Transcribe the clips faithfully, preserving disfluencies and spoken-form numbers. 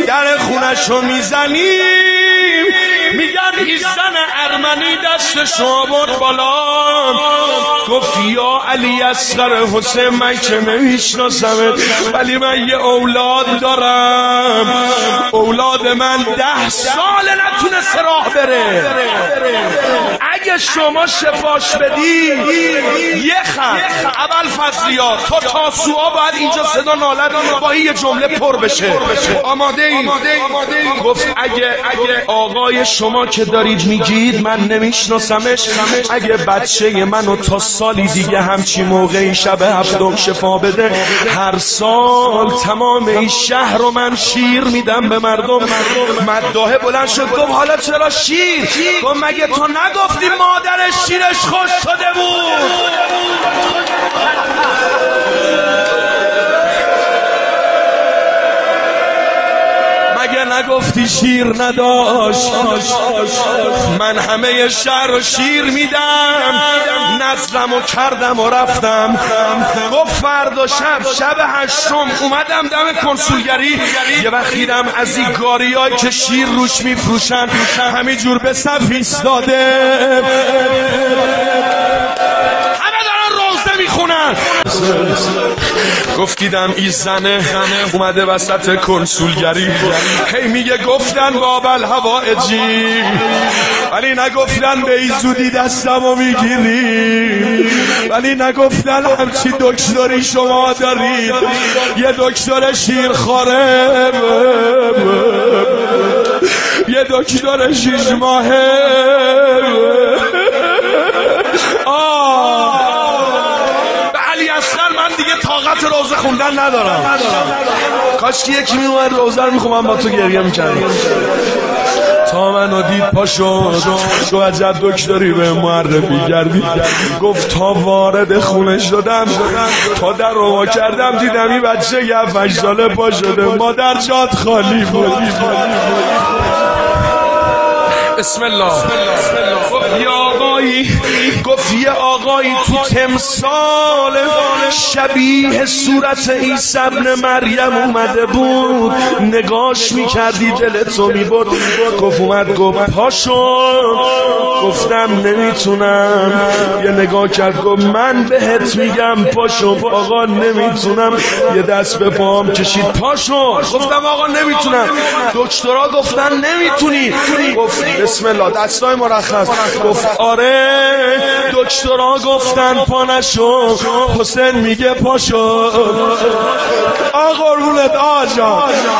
در خونشو میزنیم میگن این زن ارمنی دستشو برد بالا گفت یا علی اصغر حسین من که نمیشناسمت ولی من یه اولاد دارم اولاد من ده سال نتونسته راه بره اگه شما شفاش بدی یه خط اول فضلیات تا تاسوعا باید اینجا صدا نالت با یه جمله پر بشه آماده ای؟ گفت اگه آقای شما که دارید میگید من نمیشناسمش اگه بچه منو تا سالی دیگه همچی موقعی شب هفتم شفا بده هر سال تمام این شهر رو من شیر میدم به مردم مداحه بلند شد گفت حالا چرا شیر؟ گفت مگه تو نگفتی مادرش شیرش خوش شده بود؟ مگه نگفتی شیر نداشت؟ من همه شهر رو شیر میدم نظرم و کردم و رفتم گفت فردا شب شب هشتم اومدم دم کنسولگری یه وقت دیدم از این گاریایی که شیر روش میفروشن همینجور به صف ایستاده همه دارن روزه میخونن گفت دیدم این زنه اومده وسط کنسولگری هی میگه گفتن بابل هوایجی ولی نگفتن به این زودی دستمو میگیری ولی نگفتن همچی دکتری شما دارید یه دکتر شیرخواره یه دکتر شیش ماهه آه به علی اصغر من دیگه طاقت روزه خوندن ندارم کاش که یکی میومد روزه رو میخوام با تو گریه میکردم تا منو دید پا شد گو عجب دکتری به معرفی کردی گفت تا وارد خونه شدم تا در رو کردم دیدم این بچه یه هفت ساله پا شده مادر جات خالی بود بسم الله یا آقایی گفت یه آقایی تو تمثال شبیه صورت عیسی ابن مریم اومده بود نگاش میکردی دلتو میبرد گفت اومد گفت پاشو گفتم نمیتونم یه نگاه کرد گفت من بهت میگم پاشو آقا نمیتونم یه دست به پام کشید پاشو گفتم آقا نمیتونم دکترها گفتن نمیتونی گفت بسم الله دستای مرخص گفت آره دکترها گفتن پا نشو حسین میگه پاشو آقا رولت آجا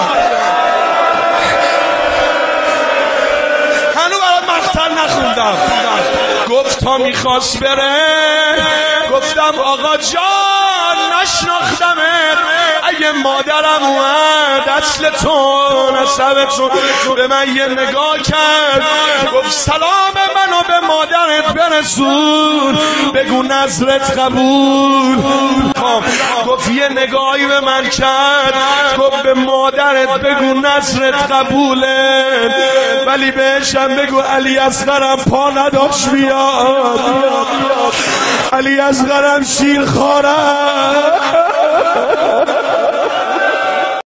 هنو برای مقتل نخوندم گفت تا میخواست بره گفتم آقا جان نشناختمت اگه مادرم اومد اصل تو نسبتون به من یه نگاه کرد گفت سلام منو به مادرت برسون بگو نظرت قبول گفت یه نگاهی به من کرد گفت به مادرت بگو نظرت قبوله ولی بهشم بگو علی اصغرم پا نداشت بیاد علی اصغرم شیر خورم